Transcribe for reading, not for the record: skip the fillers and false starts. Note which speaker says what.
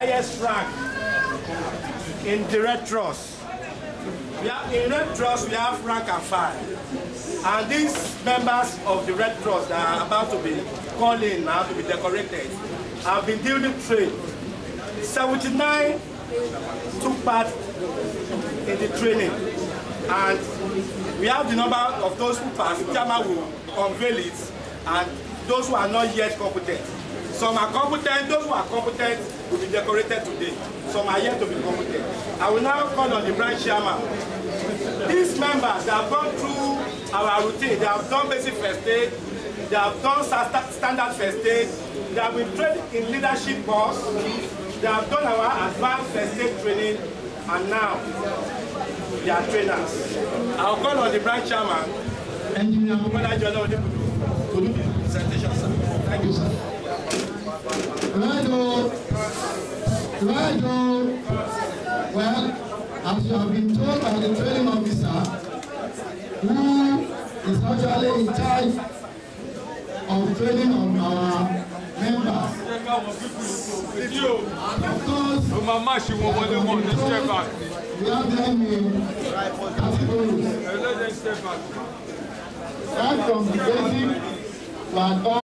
Speaker 1: highest rank in the Red Trust. In Red Trust, we have rank and file. And these members of the Red Trust that are about to be called in now to be decorated have been duly trained. 79 took part in the training. And we have the number of those who passed. Chairman will unveil it. And those who are not yet competent. Some are competent, those who are competent will be decorated today. Some are yet to be competent. I will now call on the branch chairman. These members, they have gone through our routine. They have done basic first aid, they have done standard first aid, they have been trained in leadership course, they have done our advanced first aid training, and now they are trainers. I will call on the branch chairman. Engineer Manager General to do the presentation, sir. Thank you, sir.
Speaker 2: Well, as you have been told by the training officer, who is actually in charge of training of our members. Of course, we have them in categories. Right from the basic to advanced.